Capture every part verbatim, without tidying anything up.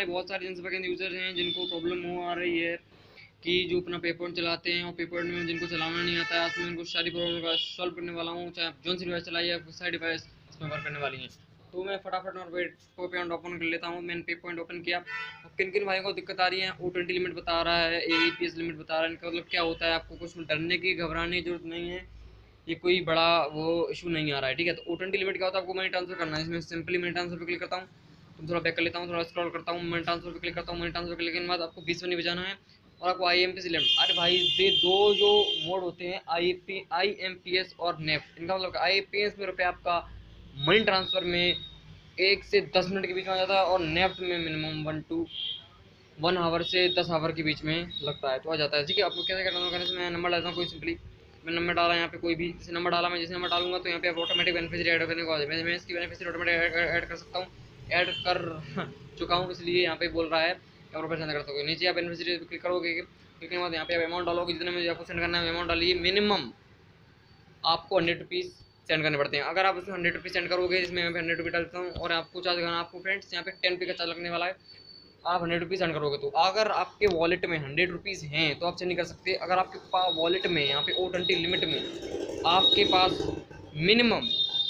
हमारे बहुत सारे जनसभा के यूजर हैं जिनको प्रॉब्लम हो आ रही है कि जो अपना पे पॉइंट चलाते हैं और पे पॉइंट में जिनको चलाना नहीं आता है, उसमें उनको सारी प्रॉब्लम का सॉल्व करने वाला हूँ। चाहे आप जोन सी डिवाइस चलाइए, आपको सारी डिवाइस इसमें वर्क करने वाली हैं। तो मैं फटाफट और पे पॉइंट ओपन कर लेता हूँ। मैंने पे पॉइंट ओपन किया। और किन किन भाइयों को दिक्कत आ रही है, ओ ट्वेंटी लिमिट बता रहा है, ए पी एस लिमिट बता रहा है, इनका मतलब क्या होता है, आपको कुछ डरने की घबराने की जरूरत नहीं है। ये कोई बड़ा वो इशू नहीं आ रहा है, ठीक है। तो ओ ट्वेंटी लिमिट क्या होता है, आपको मनी ट्रांसफर करना है। इसमें सिंपली मनी ट्रांसफर पर क्लिक करता हूँ, तो थोड़ा बैक कर लेता हूँ, थोड़ा स्क्रॉल करता हूँ, मनी ट्रांसफर पर क्लिक करता हूँ। मनी ट्रांसफर क्लिक करने के बाद आपको बीस मनी बजाना है और आपको I M P S limit. अरे भाई ये दो जो मोड होते हैं, I P I M P S और नेफ्ट, इनका मतलब आई एम पी एस में रुपये आपका मनी ट्रांसफर में एक से दस मिनट के बीच में आ जाता है और नेफ्ट में minimum one two one hour से दस आवर के बीच में लगता है, तो आ जाता है, ठीक है। आपको कैसे करना होगा, मैं नंबर डालता हूँ कोई सिंपली, मैं नंबर डाला यहाँ पे कोई भी, जैसे नंबर डाला, मैं जैसे नंबर डालूंगा तो यहाँ पे ऑटोमेटिक बेनिफिशियरी ऐड करने को आ जाए। मैं इसकी बेनिफिशियरी ऑटोमेटिक ऐड कर सकता हूँ, ऐड कर चुका हूँ, इसलिए यहाँ पे बोल रहा है क्या रुपये सेंड कर सकते। नीचे आप बेनिफिशियरी क्लिक करोगे, क्लिक करने के बाद यहाँ पे आप अमाउंट डालोगे, जितने में आपको सेंड करना है अमाउंट डालिए। मिनिमम आपको हंड्रेड रुपीज़ सेंड करने पड़ते हैं। अगर आप उसमें हंड्रेड रुपीज़ सेंड करोगे, इसमें मैं हंड्रेड रुपीज़ डालता हूँ और आपको चार्ज करना, आपको फ्रेंड्स यहाँ पे टेन पे का चार्ज लगने वाला है। आप हंड्रेड रुपीज़ सेंड करोगे तो अगर आपके वॉलेट में हंड्रेड रुपीज़ हैं तो आप सेंड नहीं कर सकते। अगर आपके पास वॉलेट में यहाँ पे ओ ट्वेंटी लिमिट में आपके पास मिनिमम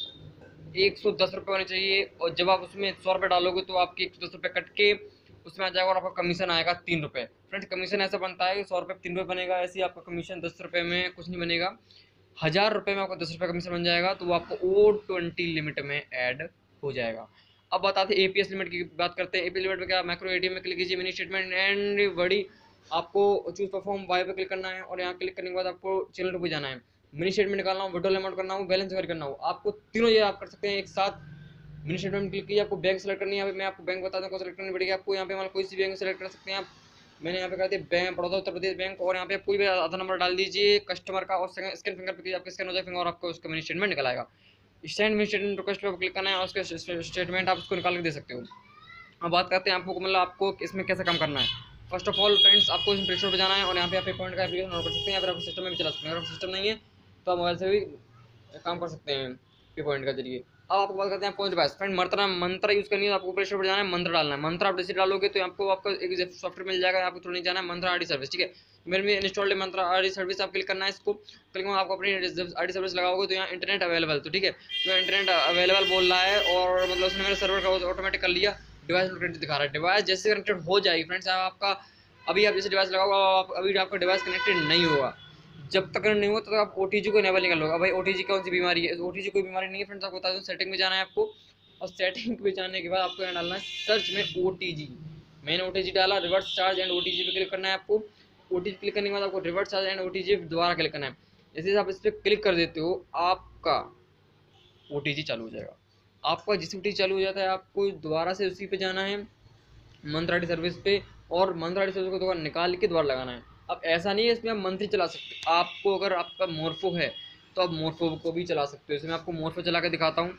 एक सौ दस रुपये होने चाहिए, और जब आप उसमें सौ रुपये डालोगे तो आपके एक सौ दस रुपये कट के उसमें आ जाएगा और आपका कमीशन आएगा तीन रुपये। फ्रेंड्स कमीशन ऐसा बनता है कि सौ रुपये तीन रुपये बनेगा, ऐसे ही आपका कमीशन दस रुपये में कुछ नहीं बनेगा। हज़ार रुपये में आपको दस रुपये कमीशन बन जाएगा, तो वो आपको ओ ट्वेंटी लिमिट में ऐड हो जाएगा। अब बताते हैं एपीएस लिमिट की बात करते हैं। एपीएस लिमिट में क्या, मैक्रो एटीएम में क्लिक कीजिए, मिनी स्टेटमेंट एंड बड़ी, आपको चूज परफॉर्म वाई पे क्लिक करना है और यहाँ क्लिक करने के बाद आपको चैनल पे जाना है। मिनी स्टेटमेंट निकालना हो, विड्रॉल अमाउंट करना हो, बैलेंस वेरी करना हो, आपको तीनों ये आप कर सकते हैं एक साथ। मिनी स्टेटमेंट क्लिक कीजिए, आपको बैंक सेलेक्ट करनी है। मैं आपको बैंक बता दूँ कौन सेलेक्ट करनी पड़ेगी आपको। यहाँ पे मतलब कोई सी बैंक सेलेक्ट कर सकते हैं आप। मैंने यहाँ पे कर दिया बैंक बड़ौदा उत्तर प्रदेश बैंक, और यहाँ पे कोई भी आधार नंबर डाल दीजिए कस्टमर का और स्कैन फिंगर पे आपका स्कैन हो जाए फिंगर और आपको उसका मिनी स्टेटमेंट निकल आएगा। स्टैंड मिनी स्टेटमेंट रिक्वेस्ट पे क्लिक करना है और उसके स्टेटमेंट आप उसको निकाल के दे सकते हो। अब बात करते हैं आपको मतलब आपको इसमें कैसे काम करना है। फर्स्ट ऑफ ऑल फ्रेंड्स, आपको इसमें प्ले स्टोर पर जाना है और यहाँ पे आप पॉइंट का एप्लीकेशन डाउनलोड कर सकते हैं, या फिर आप सिस्टम में भी चला सकते हैं। अगर सिस्टम नहीं है तो आप मोबाइल से भी काम कर सकते हैं पे पॉइंट के जरिए। अब आपको बात करते हैं पॉइंट डिवाइस। फ्रेंड मंत्र मंत्र यूज करनी है, आपको प्ले स्टोर पर जाना है, मंत्र डालना है। मंत्र आप जैसे डालोगे तो आपको आपका एक सॉफ्टवेयर मिल जाएगा, आपको थोड़ा नहीं जाना है, मंत्र आरडी सर्विस, ठीक है। मेरे में इंस्टॉल्ड है मंत्र आरडी सर्विस, आप क्लिक करना है इसको। क्लिक में आपको अपनी आरडी सर्विस लगाओगे तो यहाँ इंटरनेट अवेलेबल, तो ठीक है, तो इंटरनेट अवेलेबल बोल रहा है और मतलब उसने मेरे सर्वर का ऑटोमेटिक कर लिया। डिवाइस कनेक्टेड दिखा रहा है, डिवाइस जैसे कनेक्टेड हो जाएगी फ्रेंड्स, आपका अभी आप जैसे डिवाइस लगाओगे अभी आपका डिवाइस कनेक्टेड नहीं होगा। जब तक नहीं हुआ तब तो आप ओटीजी को इनेबल नहीं कर लोगे। भाई ओटीजी कौन सी बीमारी है, ओटीजी कोई बीमारी नहीं है फ्रेंड्स, आपको बता दूं। सेटिंग में जाना है आपको और सेटिंग में जाने के बाद आपको यहाँ डालना है सर्च में ओटीजी। मैंने ओटीजी डाला, रिवर्स चार्ज एंड ओटीजी पे क्लिक करना है आपको। ओटीजी क्लिक करने के बाद आपको रिवर्स चार्ज एंड ओटीजी दोबारा क्लिक करना है। जैसे आप इस पर क्लिक कर देते हो आपका ओटीजी चालू हो जाएगा। आपका जिस ओटीजी चालू हो जाता है आपको दोबारा से उसी पे जाना है मंत्र आरडी सर्विस पे, और मंत्र आरडी सर्विस को दोबारा निकाल के दोबारा लगाना है। अब ऐसा नहीं है इसमें आप मंथली चला सकते, आपको अगर आपका मोरफो है तो आप मोरफो को भी चला सकते हो। इसमें आपको मोरफो चला के दिखाता हूँ।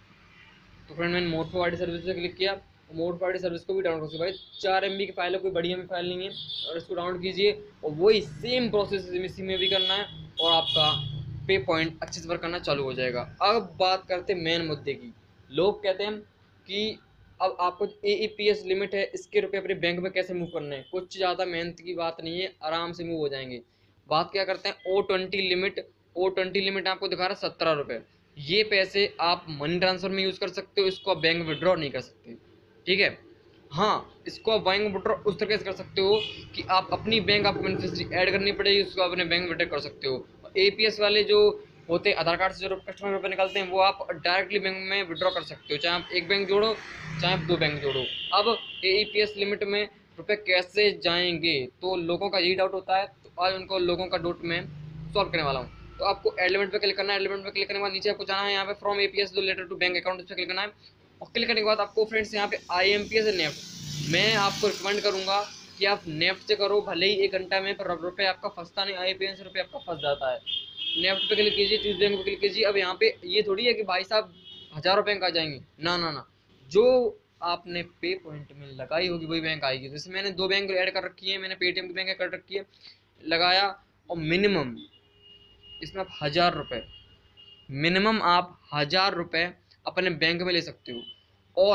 तो फ्रेंड मैंने मोरफो आरडी सर्विस पे क्लिक किया, मोरफो आरडी सर्विस को भी डाउनलोड कर, भाई चार एम बी की फाइल है, कोई बड़ी एम बी फाइल नहीं है, और इसको डाउनलोड कीजिए और वही सेम प्रोसेस इसी में भी करना है और आपका पे पॉइंट अच्छे से वर्क करना चालू हो जाएगा। अब बात करते हैं मेन मुद्दे की। लोग कहते हैं कि अब आपको A E P S limit है, इसके रुपये अपने बैंक में कैसे मूव करना है। कुछ ज़्यादा मेहनत की बात नहीं है, आराम से मूव हो जाएंगे। बात क्या करते हैं, O twenty limit. O twenty limit आपको दिखा रहा है सत्रह रुपये। ये पैसे आप मनी ट्रांसफर में यूज़ कर सकते हो, इसको आप बैंक विड्रॉ नहीं कर सकते, ठीक है। हाँ, इसको आप बैंक विड्रॉ उस तरीके से कर सकते हो कि आप अपनी बैंक आपको बेनिफिशियरी ऐड करनी पड़ेगी, उसको अपने बैंक विड्रॉ कर सकते हो। ए पी एस वाले जो होते हैं आधार कार्ड से जो कस्टमर रुपये निकलते हैं वो आप डायरेक्टली बैंक में विड्रॉ कर सकते हो, चाहे आप एक बैंक जोड़ो चाहे आप दो बैंक जोड़ो। अब A E P S limit में रुपए कैसे जाएंगे, तो लोगों का यही डाउट होता है, तो आज उनको लोगों का डाउट में सॉल्व करने वाला हूँ। तो आपको एड लिमिट पे क्लिक करना है, एड लिमिट पे क्लिक करने के बाद नीचे आपको जाना है यहाँ पे from A P S letter to bank account, इस पर क्लिक करना है और क्लिक करने के बाद आपको फ्रेंड्स यहाँ पे I M P S NEFT, मैं आपको रिकमेंड करूँगा कि आप नेफ्ट से करो, भले ही एक घंटा में पर रुपये आपका फंसता नहीं, आई एम पी एस रुपये आपका फंस जाता है। नेफ्ट पे क्लिक कीजिए, चूज बैंक पे क्लिक कीजिए। अब यहाँ पे ये थोड़ी है कि भाई साहब हज़ारों बैंक आ जाएंगे, ना ना ना, जो आपने पे पॉइंट में लगाई होगी वही बैंक आएगी। जैसे मैंने दो बैंक ऐड कर रखी है, मैंने पेटीएम की बैंक ऐड कर रखी है, लगाया, और मिनिमम इसमें आप हज़ार रुपये मिनिमम आप हज़ार रुपये अपने बैंक में ले सकते हो। और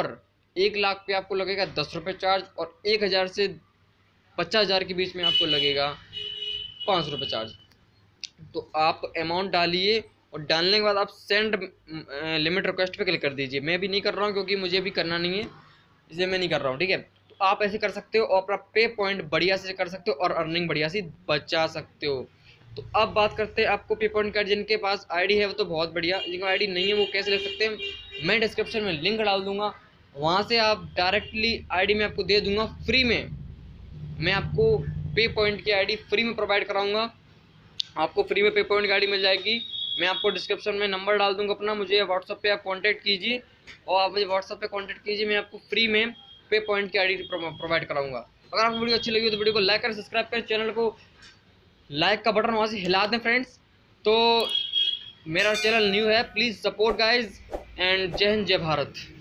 एक लाख पे आपको लगेगा दस रुपये चार्ज, और एक हज़ार से पचास हज़ार के बीच में आपको लगेगा पाँच सौ रुपये चार्ज। तो आप अमाउंट डालिए और डालने के बाद आप सेंड लिमिट रिक्वेस्ट पे क्लिक कर दीजिए। मैं भी नहीं कर रहा हूँ क्योंकि मुझे भी करना नहीं है, इसलिए मैं नहीं कर रहा हूँ, ठीक है। तो आप ऐसे कर सकते हो और अपना पे पॉइंट बढ़िया से कर सकते हो और अर्निंग बढ़िया से बचा सकते हो। तो अब बात करते हैं आपको पे पॉइंट कार्ड, जिनके पास आईडी है वो तो बहुत बढ़िया, जिनको आईडी नहीं है वो कैसे ले सकते हैं, मैं डिस्क्रिप्शन में लिंक डाल दूंगा, वहाँ से आप डायरेक्टली आईडी में आपको दे दूंगा फ्री में। मैं आपको पे पॉइंट की आईडी फ्री में प्रोवाइड कराऊंगा, आपको फ्री में पे पॉइंट की आईडी मिल जाएगी। मैं आपको डिस्क्रिप्शन में नंबर डाल दूंगा अपना, मुझे व्हाट्सअप पे आप कांटेक्ट कीजिए और आप मुझे व्हाट्सअप पे कांटेक्ट कीजिए, मैं आपको फ्री में पे पॉइंट की आईडी प्रोवाइड कराऊंगा। अगर आपको वीडियो अच्छी लगी हो तो वीडियो को लाइक करें, सब्सक्राइब करें, चैनल को लाइक का बटन वहाँ से हिला दें फ्रेंड्स। तो मेरा चैनल न्यू है, प्लीज़ सपोर्ट गाइज, एंड जय हिंद जय भारत।